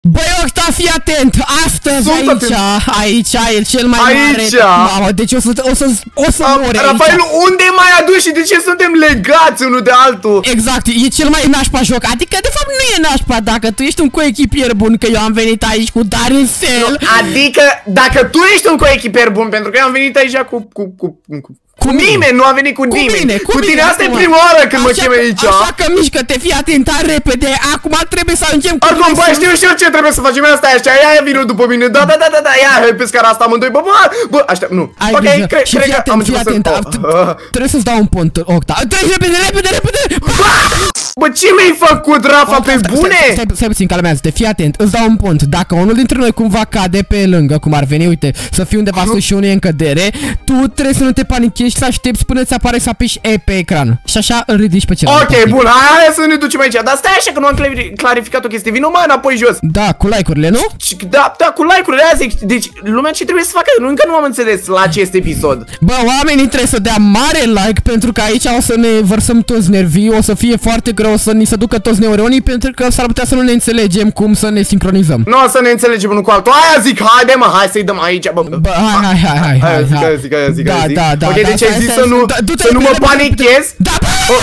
Băi, Octa, fii atent! Astăzi aici e cel mai mare... Mamă, deci o să mori aici. Rafael, unde m-ai adus și de ce suntem legați unul de altul? Exact, e cel mai nașpa joc. Adică, de fapt, nu e nașpa dacă tu ești un coechipier bun, că eu am venit aici cu Darusel. Adică, dacă tu ești un coechipier bun, pentru că eu am venit aici cu nimeni, nu a venit cu nimeni. Cu tine, asta e prima oară când mă chem aici. Așa că mișcă-te, fii atent, repede. Acum trebuie să închem cu... Oricum, bă, știu ce trebuie să facem. Asta e așa, ia vină după mine. Da, ia, pe scara asta amândoi. Bă, aștept, nu. Ok, cred că am început să... Trebuie să-ți dau un pont, Octa. Trebuie, repede. Bă, ce mi-ai făcut, Rafa, pe bune? Stai puțin, calmează-te, fii atent, îți dau un pont. Dacă unul dintre noi cumva cade pe lângă, cum ar veni, uite, să fii undeva sus și unul e în cădere, tu trebuie să nu te panichezi și să aștepți până ți apare să apeși E pe ecran. Și așa îl ridici pe celălalt. Ok, bun, hai să ne ducem aici. Dar stai așa că nu am clarificat o chestie. Vino mai înapoi jos. Da, cu like-urile, nu? Da, cu like-urile, aia zic. Deci, lumea ce trebuie să facă? Încă nu am înțeles la acest episod. Bă, oamenii trebuie să dea mare like, pentru că aici o să ne vărsăm toți nervii, o să fie foarte greu să ni se ducă toți neuronii, pentru că s-ar putea să nu ne înțelegem cum să ne sincronizăm. Nu o să ne înțelegem unul cu altul. Aia zic, haide mă, hai să-i dăm aici. Bă, hai. Zic. Da. Ok, deci ai zis să nu mă panichez. Da,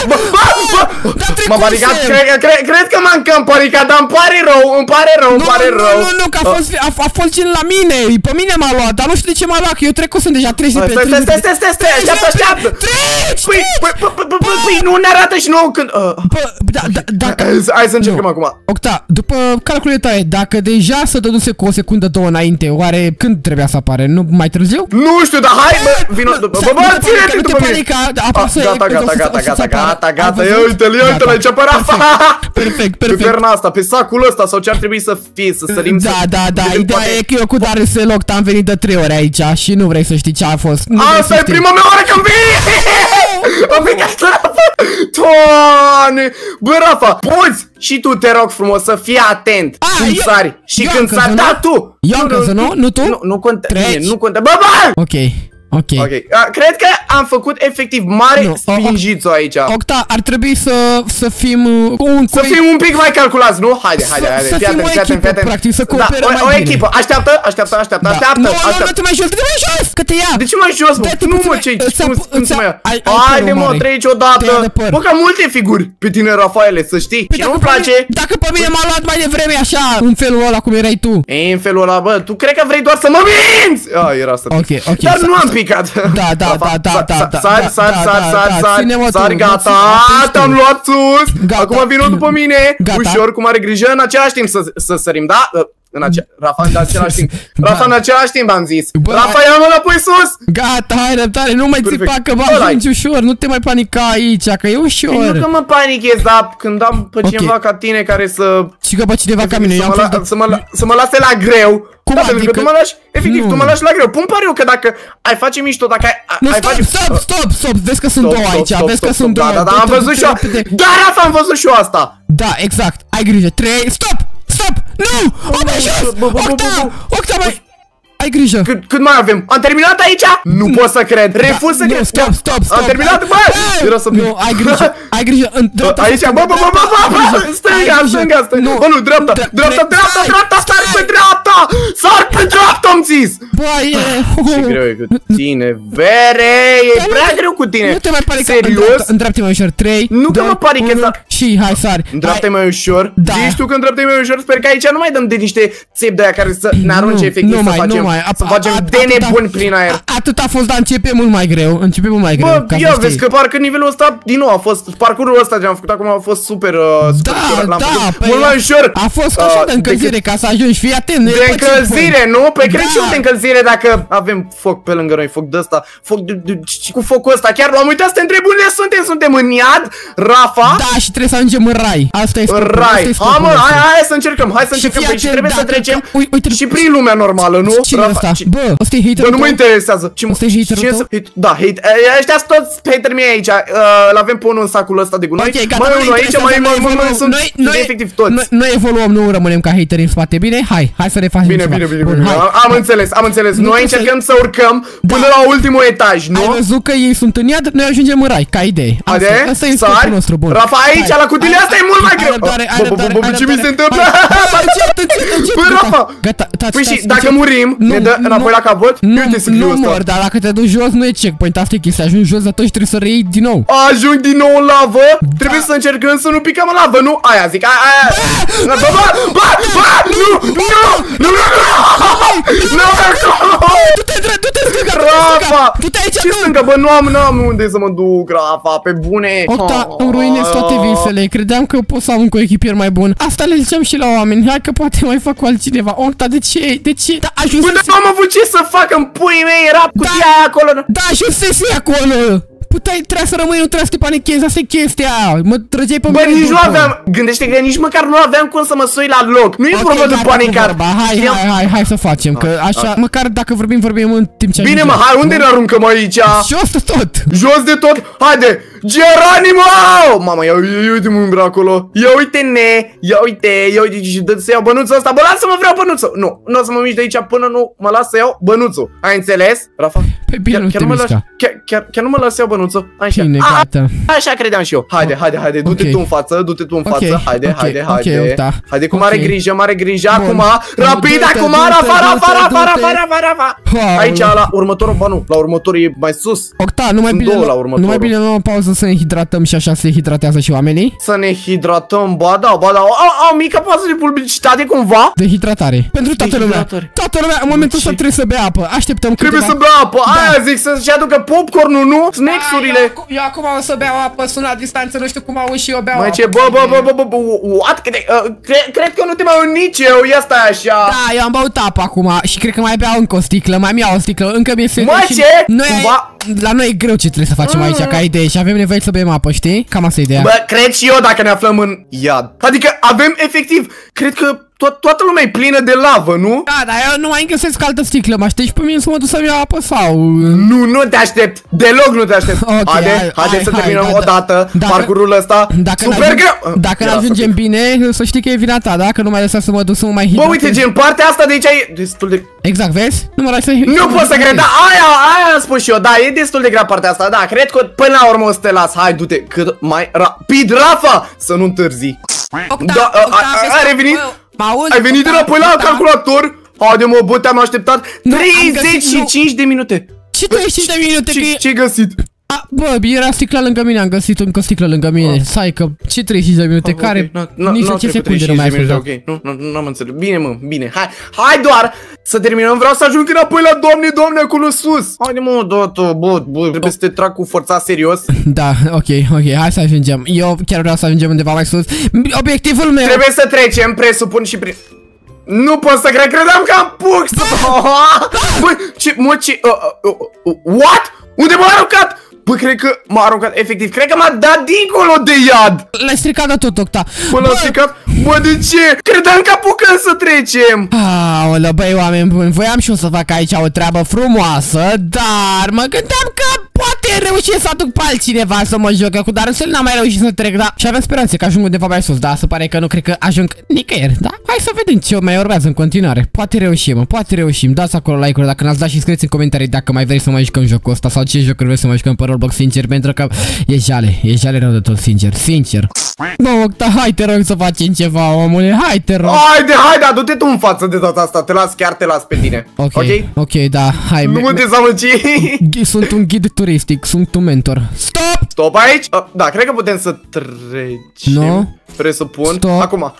m-am panicat, cred că m-am cam panicat, dar îmi pare rău. Nu, că a fost cel la mine, pe mine m-a luat, dar nu știu de ce m-a luat, că eu trecusem deja 30 pe 30. Stai, așteaptă. Păi, nu ne arată și nouă când... Hai să încercăm acum. Octa, după calculele tale, dacă deja s-a dăduse cu o secundă, două înainte, oare când trebuia să apare? Nu mai târziu? Nu știu, dar hai, bă, vino, bă, ține-te după mine. Gata, ia uite-l aici pe Rafa. Perfect. Pe perna asta, pe sacul ăsta, sau ce ar trebui să fie, să sărim. Da, ideea e că eu cu Darusel, Octa, am venit de 3 ori aici și nu vrei să știi ce a fost. Asta e prima mea oară când vii! Am venit Rafa! Doamne! Bă, Rafa, poți și tu, te rog frumos, să fii atent când sari. Și când sari, da, tu! Eu încă să nu? Nu tu? Nu contează. Bă! Ok. Cred că am făcut efectiv mare spinjițo aici. Octa, ar trebui să fim să fim un pic mai calculați, nu? Haide. Fii atent. Practic, să cooperăm mai bine. O echipă. Așteaptă. Nu te mai jos, că te ia. De ce mai jos, mă? Nu, mă, cum să mă ia? Haide, mă, treci odată. Bă, că multe figuri pe tine, Rafaele, să știi. Și nu-mi place. Dacă pe mine m-a luat mai devreme așa, în felul ăla cum erai tu. În felul ăla, bă, tu cred că vrei doar să mă minți. Era asta. Ok. Dar nu am picat. Da. Sari, gata. Te-am luat sus. Acum vino după mine. Ușor, cu mare grijă, în același timp să sărim, da? Rafa, în același timp. Rafa, în același timp am zis. Rafa, ia-mă înapoi sus. Gata, hai răbdare, nu mai țipa că vă ajungi ușor. Nu te mai panica aici, că e ușor. Nu că mă panichez, dar când am pe cineva ca tine care să... Și că pe cineva ca mine, să mă lase la greu. Cum adică? Pentru că tu mă lași, efectiv, tu mă lași la greu. Pun pariu că dacă ai face mișto, dacă ai face... Stop, vezi că sunt două aici, vezi că sunt două. Da, am văzut și eu. Da, Rafa, am văzut și eu asta. Da, exact, ai grijă, 3, stop! Nu! Octa, mai... Ai grijă. Cât mai avem? Am terminat aici? Nu pot să cred. Refuz să cred. Stop. Am terminat, bă! Nu, ai grijă. Aici, bă! Stânga. Bă, nu, dreapta. Sar pe dreapta, am zis. Bă, ce greu e cu tine, vere. E prea greu cu tine. Nu te mai panica. Serios? Îndreaptă mai ușor. 3, nu că mă panichez, dar... Și hai, sari. Îndreaptă mai ușor. Zici tu că îndreaptă mai ușor. Sper că aici nu mai dăm de niște țepi de aia care să ne arunce efectiv să facem de nebuni prin aer. Atât a fost, dar începe mult mai greu. Bă, ia vezi că parcă nivelul ăsta, din nou, a fost, parcurul ăsta ce am făcut acum a fost super mult mai ușor. A fost așa de încălzire ca să ajungi, fii atent. De încălzire, nu? Pe cred și eu de încălzire dacă avem foc pe lângă noi, foc de ăsta, foc și cu focul ăsta. Chiar l-am uitat să te întreb unde suntem în iad, Rafa? Da, și trebuie să ajungem în rai. Asta e scopul. Rai. Hai să încercăm, și trebuie să trecem și prin lumea normală, nu? Cine e ăsta? Bă, ăsta e haterul. Bă, nu mă interesează. Ăsta e haterul tău? Da, ăștia sunt toți haterii mei aici. L-avem pe unul în sacul ăsta de gunoi. Mai unul aici, mai sunt efectiv toți. Noi evoluăm, nu rămânem ca hateri în spate. Bine? Hai să refacem ceva. Bine. Am înțeles. Noi încercăm să urcăm până la ultimul etaj, nu? Ai văzut că ei sunt în iad, noi ajungem în rai, ca idee. Asta e scopul nostru, bun. Rafa, aici, la cutile astea e mult mai greu. Bă, ce mi se întâmplă? Bă, Rafa! Păi și dacă murim, ne dă înapoi la capăt? Nu mor, dar dacă te duci jos nu e checkpoint, asta e chestia, ajungi jos, atunci trebuie să reiei din nou. Ajung din nou în lavă? Trebuie să încercăm să nu picăm în lavă, nu? Aia zic, aia. Du-te aici, ce stânga, bă, nu am unde să mă duc, Rafa, pe bune. Octa, îmi ruinezi toate visele, credeam că pot să am un coechipier mai bun. Asta le ziceam și la oameni, hai că poate mai fac cu altcineva. Octa, de ce? Da, ajunsese. Bă, n-am avut ce să fac în puii mei, era cutia aia acolo. Da, ajunsese acolo. Trebuia să rămâi, nu trebuia să te panichezi, asta e chestia. Mă trăgeai pe mine. Bă, nici nu aveam, gândește că nici măcar nu aveam cum să mă sui la loc. Nu e vorba de panicat. Hai să facem, că așa, măcar dacă vorbim în timp ce bine, mă, hai, unde ne aruncăm aici? Jos de tot. Jos de tot? Haide! Geronimo! Mama, ia uite mâmbra acolo. Ia uite și dă să iau bănuțul ăsta. Bă, lasă-mă, vreau bănuțul. Nu o să mă mișc de aici până nu mă las să iau bănuțul. Ai înțeles, Rafa? Păi bine, nu te mișca. Chiar nu mă las să iau bănuțul. Așa. Bine, gata. Așa credeam și eu. Haide, du-te tu în față, Haide. Haide, cu mare grijă, acum. Rapid, acum, Rafa. Aici, la următorul, bă, nu, la următorul e mai sus. Octa, nu mai bine luăm o pauză să ne hidratăm și așa se hidratează și oamenii? Să ne hidratăm, ba da. O mică pauză de publicitate cumva? De hidratare. Pentru toată lumea. Toată lumea, în momentul ăsta trebuie să bea apă. Așteptăm câteva... Trebuie să bea apă. Aia zic, să-și aducă popcorn-ul, nu? Snacks-urile. Eu acum o să beau apă, sunt la distanță, nu știu cum auzi și eu beau apă. Mai ce, what? Cred că nu te mai aud nici eu, ia stai așa. Da, eu am băut apă acum și cred că mai beau încă o sticlă, mai mi-au o sticlă, încă mi-e sete. Mă, ce? La noi e greu ce trebuie să facem aici, ca idee, și avem nevoie să bem apă, știi? Cam asta e ideea. Bă, cred și eu dacă ne aflăm în iad. Adică avem efectiv, cred că toată lumea e plină de lavă, nu? Da, dar eu nu mai găsesc altă sticlă, mă aștepți pe mine să mă duc să-mi iau apă sau... Nu te aștept, deloc nu te aștept. Haide să terminăm odată parcurul ăsta. Super greu. Dacă ne ajungem bine, să știi că e vina ta, da? Că nu mai lăsa să mă duc să mă mai hidratez. Bă, uite, gen, partea asta de aici e destul de... Exact, vezi? Nu mă lași să... Nu pot să cred, da, aia am spus și eu, da, e destul de grea partea asta, da, cred că până la urmă o să te las, hai, du-te cât mai rapid, Rafa, să nu întârzi. Da, ai revenit? Ai venit înapoi la calculator? Haide, mă, bă, te-am așteptat 35 de minute. Ce 35 de minute? Ce-ai găsit? Bă, era sticla lângă mine, am găsit încă sticlă lângă mine. Stai că, ce 35 de minute, care nici 10 secunde nu mai ai spus. Ok, nu am înțeles. Bine, mă, bine, hai doar să terminăm, vreau să ajung înapoi la doamne, acolo sus. Haide, mă, bă, trebuie să te trag cu forța serios. Da, ok, hai să ajungem. Eu chiar vreau să ajungem undeva mai sus. Obiectivul meu... Trebuie să trecem, presupun și prin... Nu pot să credeam că am pux! Bă, ce, what? Unde m-a aruncat? Bă, cred că m-a aruncat, efectiv, cred că m-a dat dincolo de iad. L-ai stricat de tot, Octa. Bă, l-a stricat? Bă, de ce? Credeam că apucăm să trecem. Aoleu, băi, oameni buni, voiam și eu să fac aici o treabă frumoasă, dar mă gândeam că poate reușesc să aduc pe altcineva să mă joc cu, dar însă n-am mai reușit să trec, da? Și aveam speranțe că ajung undeva mai sus, da? Se pare că nu cred că ajung nicăieri, da? Hai să vedem ce mai urmează în continuare. Poate reușim, dați acolo like-uri dacă n-ați dat și scrieți în comentarii dacă mai vreți să mai jucăm jocul ăsta sau ce jocuri vreți să mai jucăm pe Roblox, sincer, pentru că e jale rău de tot, sincer. Nu, Octa, hai te rog să facem ceva, omule, hai te rog. Haide, du-te tu în față de data asta, te las pe tine. Ok, da, hai. Nu mă dezamăgi. Sunt un ghid turistic, sunt un mentor. Stop aici? Da, cred că putem să trecem. Nu? Presupun. Acum.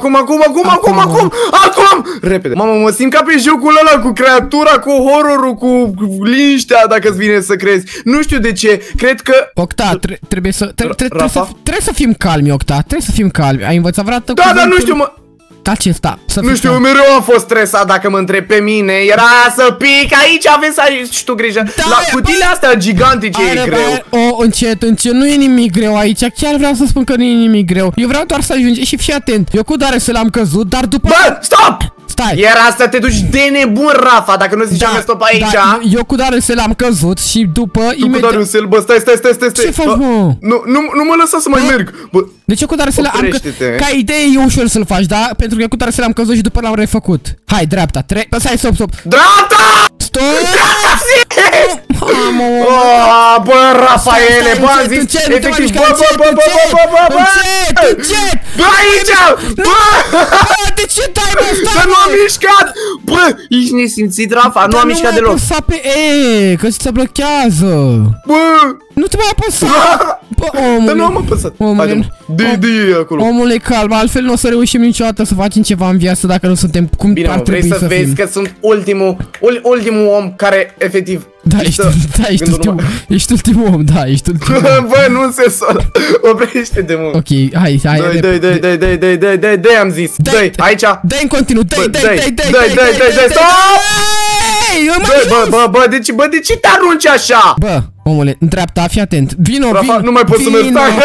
Repede. Mamă, mă simt ca pe jocul ăla cu creatura, cu horrorul, cu liniștea, dacă-ți vine să crezi. Nu știu de ce. Cred că... Octa, trebuie să fim calmi, Octa. Trebuie să fim calmi. Ai învățat vreodată cuvântul? Da, dar nu știu, mă... Acesta. Nu știu, mereu am fost stresat dacă mă întreb pe mine. Era să pic, aici aveți să ai și tu grijă. La cutiile astea gigantice e greu. Încet, nu e nimic greu aici. Chiar vreau să spun că nu e nimic greu. Eu vreau doar să ajungi și fii atent. Eu cu Dare să l-am căzut, dar după... Bă, stop! stai. Era să te duci de nebun, Rafa, dacă nu ziceam stop aici. Da, eu cu Darusel am căzut și după tu cu Darusel, bă, stai. Ce faci, mă? Nu mă lăsa să mai merg. Bă, deci eu cu Darusel am ca idee e ușor să-l faci, da? Pentru că eu cu Darusel am căzut și după l-am refăcut. Hai, dreapta, stai, stop. Dreapta! Stop! Bă, Rafaele, bă, am zis, efectiv, bă, încet! Bă, aici! Bă! De ce dai, mă, stai, Dar nu am mișcat! Bă, ești nesimțit, Rafa, nu am mișcat deloc. Nu mai apăsa pe E, că se blochează. Bă! Nu te mai apăsa! Bă, omule! Dar nu am apăsat. Omule! De acolo. Omule, calm, altfel nu o să reușim niciodată să facem ceva în viață dacă nu suntem cum ar trebui să fim. Vrei să vezi că sunt ultimul om care, efectiv... Da, ești ultimul om, da, ești ultimul om. Bă, nu se sună. Oprește-te, mă. Ok, hai. Dă-i, am zis. Dă-i, aici. Dă-i în continuu, dă-i, stop! Bă, de ce te arunci așa? Bă, omule, în dreapta, fii atent. Vino. Rafa, nu mai pot să merg, stai.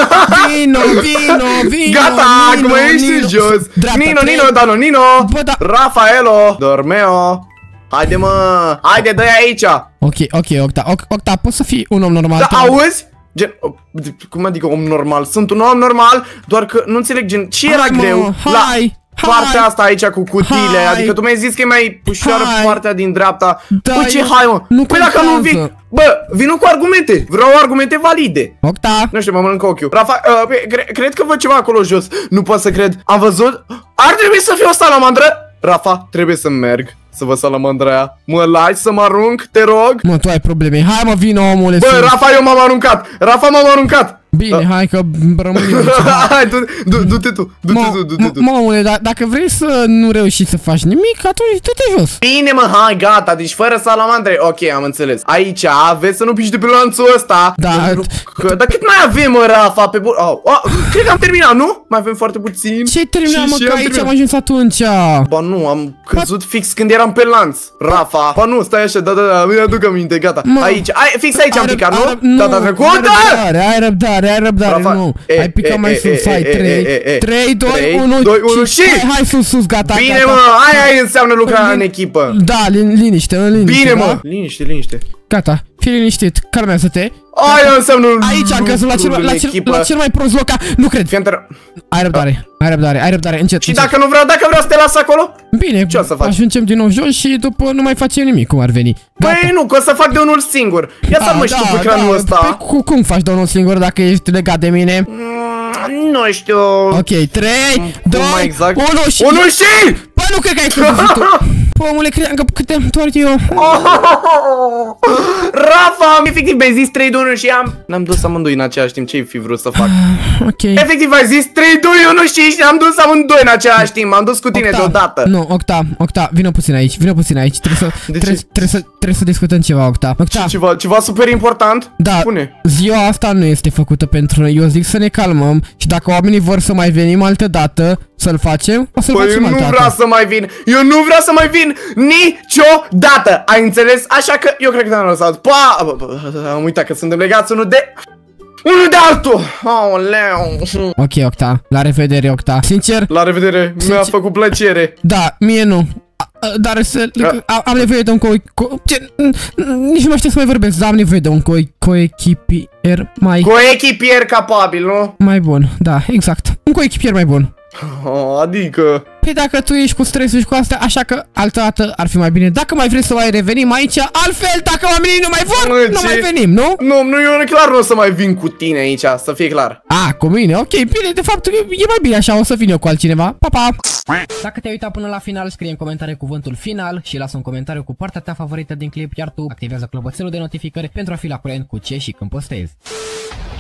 Vino. Gata, acum ești jos. Nino. Rafaelo. Dormeo. Haide, mă! Haide, dă-i aici! Ok, Octa, poți să fii un om normal. Da, auzi? Gen, cum adică om normal? Sunt un om normal, doar că nu înțeleg, gen, ce era greu la partea asta aici cu cutiile? Adică tu mi-ai zis că e mai ușoară partea din dreapta. Bă, ce hai, mă? Păi dacă nu vin, bă, vino cu argumente. Vreau argumente valide. Octa. Nu știu, mă mănânc ochiul. Rafa, cred că văd ceva acolo jos. Nu pot să cred. Am văzut? Ar trebui să fie o salamandră? Rafa, trebuie să merg să văd salamandra aia. Mă lași să mă arunc, te rog? Mă, tu ai probleme. Hai, mă, vino, omule. Bă, Rafa, eu m-am aruncat. Rafa, m-am aruncat. Bine, hai că rămânem aici. Hai, du-te tu. Mă, omule, dacă vrei să nu reușești să faci nimic, atunci du-te jos. Bine, mă, hai, gata, deci fără salamandre. Ok, am înțeles. Aici, vezi să nu piși de pe lanțul ăsta. Da. Dar cât mai avem, mă, Rafa, pe bun... Cred că am terminat, nu? Mai avem foarte puțin. Ce-ai terminat, mă, că aici am ajuns atunci? Ba nu, am căzut fix când eram pe lanț, Rafa. Ba nu, stai așa, da, mi aduc aminte, gata. Aici, fix aici am picat, nu? Data trecută! Ai răbdare, nu. Ai picat mai sus, hai, 3, 2, 1 și... Hai sus, gata. Bine, mă, aia înseamnă lucra în echipă. Da, liniște. Bine, mă. Liniște. Gata, fii liniștit, calmează-te. Aia înseamnă aici am căzut la cel mai prost loc. Nu cred. Ai răbdare, încet. Și dacă vreau să te las acolo? Bine, ce o să faci? Ajungem din nou jos și după nu mai facem nimic, cum ar veni. Păi nu, că o să fac de unul singur. Ia să mă și tu pe cranul ăsta. Cum faci de unul singur dacă ești legat de mine? Nu știu. Ok, 3, 2, 1 și... Păi nu cred că ai făcut tu. Păi, omule, credeam că cât te-am întors eu. Rafa, efectiv mi-ai zis 3, 2, 1 și ne-am dus amândoi în același timp. Ce-ai fi vrut să fac? Ok. Efectiv ai zis 3, 2, 1 și ne-am dus amândoi în același timp. M-am dus cu tine deodată. Nu, Octa, vină puțin aici. Trebuie să discutăm ceva, Octa. Ceva super important? Da, spune. Ziua asta nu este făcută pentru noi. Eu zic să ne calmăm și dacă oamenii vor să mai venim altă dată să-l facem, o să-l facem altă dată. Eu nu vreau să mai vin niciodată. Ai înțeles? Așa că eu cred că te-am lăsat. Am uitat că suntem legați unul de altul. Aoleu. Ok, Octa, la revedere, Octa. Sincer, la revedere, mi-a făcut plăcere. Da, mie nu. Dar am nevoie de un nici nu mai știu să mai vorbesc, dar am nevoie de un coechipier mai... Coechipier capabil, nu? Mai bun, da, exact. Un coechipier mai bun. Adică... Păi dacă tu ești cu stresul și cu astea, așa că altă dată ar fi mai bine. Dacă mai vrei să mai revenim aici, altfel, dacă oamenii nu mai vor, nu mai venim, nu? Nu, eu clar nu o să mai vin cu tine aici, să fie clar. Cu mine, ok, bine, de fapt e mai bine așa, o să vin eu cu altcineva. Pa! Dacă te-ai uitat până la final, scrie în comentarii cuvântul final și lasă un comentariu cu partea ta favorită din clip, iar tu activează clopoțelul de notificări pentru a fi la curent cu ce și când postezi.